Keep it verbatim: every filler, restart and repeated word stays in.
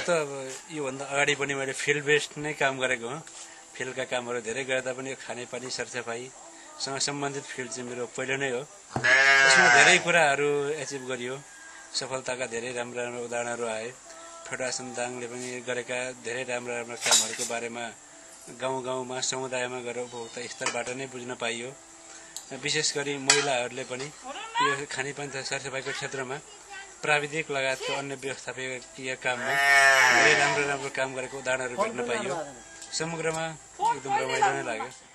त अब योभन्दा अगाडि पनि मैले फिल्ड बेस्ड नै काम गरेको हो। फिल्डका कामहरू धेरै गर्दा पनि यो खानेपानी सरसफाइसँग सम्बन्धित फिल्ड चाहिँ मेरो पहिलो नै हो। यसमा धेरै कुराहरू एचिभ गरियो, सफलताका धेरै राम्रा राम्रा उदाहरणहरू आए। फेडवासन दाङले पनि गरेका धेरै राम्रा राम्रा कामहरूको बारेमा गाउँ गाउँमा समुदायमा गएर उपभोक्ता स्तरबाट नै बुझ्न पाइयो। विशेष गरी महिलाहरूले पनि यो खानेपानी तथा सरसफाइको क्षेत्रमा प्राविधिक लगायतको अन्य व्यवस्थापकीय काममा धेरै राम्रो राम्रो काम गरेको उदाहरणहरू भेट्न पाइयो। समग्रमा एकदम रमाइलो नै लाग्यो।